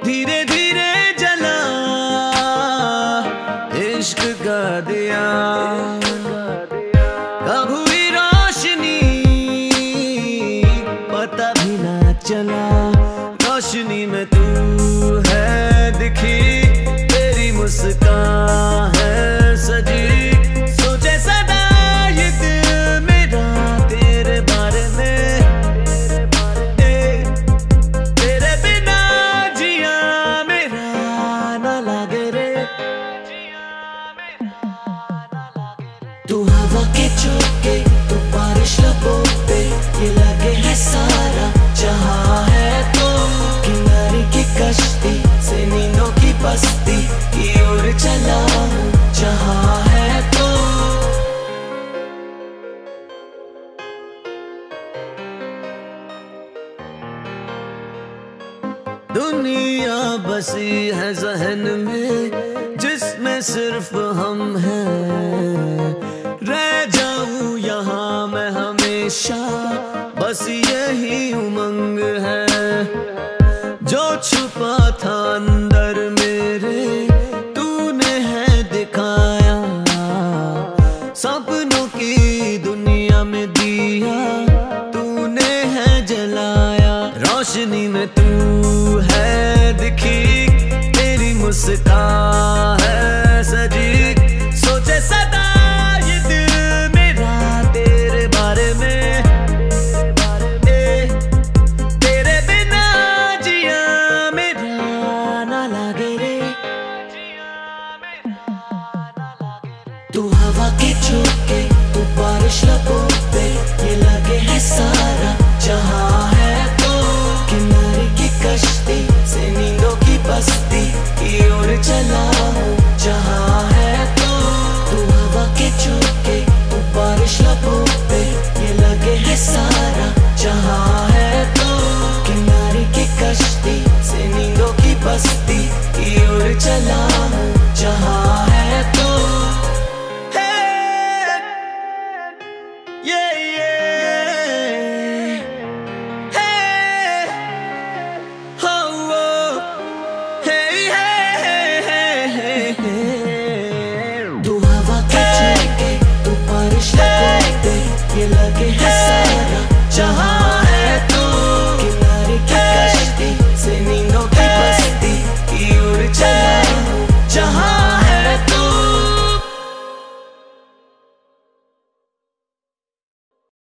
धीरे धीरे जला इश्क का दिया, कब हुई रोशनी पता भी ना चला। रोशनी में तू है दिखी, तेरी मुस्कान है सजी। सोचे सदा ये दिल मेरा तेरे बारे में, तेरे बिना जिया मेरा ना लागे रे। तू हवा के झोंके, तू बारिश लबों पे, ये लगे है सारा जहां है तो। किनारे की कश्ती से नींदों की बस्ती की ओर चला हूँ जहां है तो। दुनिया बसी है जहन में जिसमें सिर्फ हम हैं, रह जाऊं यहाँ मैं हमेशा, बस यही उमंग है। जो छुपा था अंदर मेरे तूने है दिखाया, सपनों की दुनिया में दिया तूने है जलाया। रोशनी में तू है दिखी, तेरी मुस्कान है सजी। सोचे सदा ये दिल मेरा तेरे बारे में, तेरे बिना जिया मेरा ना लागे रे। तू हवा के झोंके, तू बारिश लबों पे, ये लगे है सारा जहां है तो। किनारे की कश्ती से नींदों की बस्ती की ओर चला हूँ जहां है तो। तू हवा के झोंके, तू बारिश लबों पे, ये लगे है सारा जहां है तो। किनारे की कश्ती से नींदों की बस्ती की ओर चला हूँ जहां है तो। ये लगे है सारा जहां